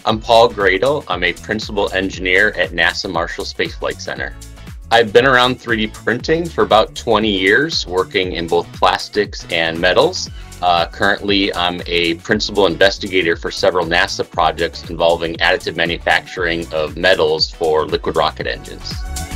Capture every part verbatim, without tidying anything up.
I'm Paul Gradl. I'm a principal engineer at NASA Marshall Space Flight Center. I've been around three D printing for about twenty years, working in both plastics and metals. Uh, currently, I'm a principal investigator for several NASA projects involving additive manufacturing of metals for liquid rocket engines.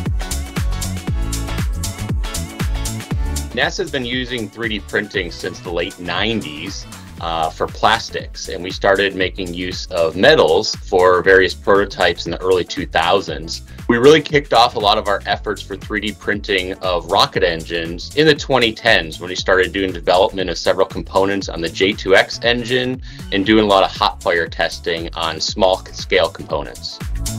NASA has been using three D printing since the late nineties uh, for plastics, and we started making use of metals for various prototypes in the early two thousands. We really kicked off a lot of our efforts for three D printing of rocket engines in the twenty tens when we started doing development of several components on the J two X engine and doing a lot of hot fire testing on small scale components.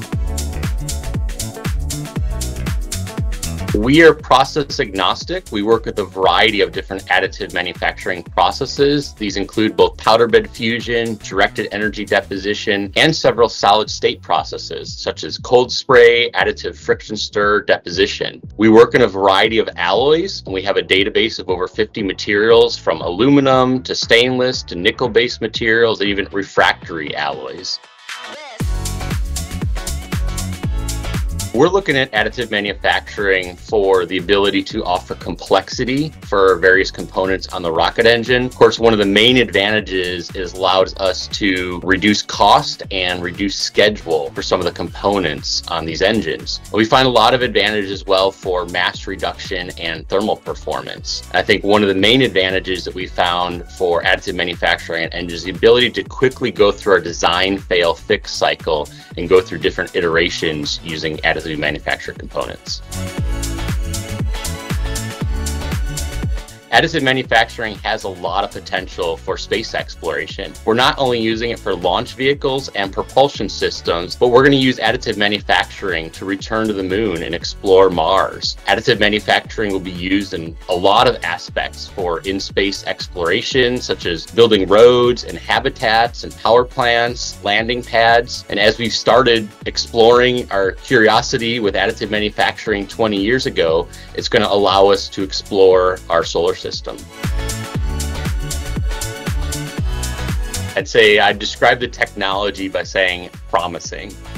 We are process agnostic. We work with a variety of different additive manufacturing processes. These include both powder bed fusion, directed energy deposition, and several solid state processes, such as cold spray, additive friction stir, deposition. We work in a variety of alloys, and we have a database of over fifty materials, from aluminum to stainless to nickel-based materials, and even refractory alloys. We're looking at additive manufacturing for the ability to offer complexity for various components on the rocket engine. Of course, one of the main advantages is allows us to reduce cost and reduce schedule for some of the components on these engines. We find a lot of advantages as well for mass reduction and thermal performance. I think one of the main advantages that we found for additive manufacturing on engines is the ability to quickly go through our design, fail, fix cycle and go through different iterations using additive manufactured components. Additive manufacturing has a lot of potential for space exploration. We're not only using it for launch vehicles and propulsion systems, but we're going to use additive manufacturing to return to the moon and explore Mars. Additive manufacturing will be used in a lot of aspects for in-space exploration, such as building roads and habitats and power plants, landing pads. And as we've started exploring our curiosity with additive manufacturing twenty years ago, it's going to allow us to explore our solar system. System. I'd say I'd describe the technology by saying promising.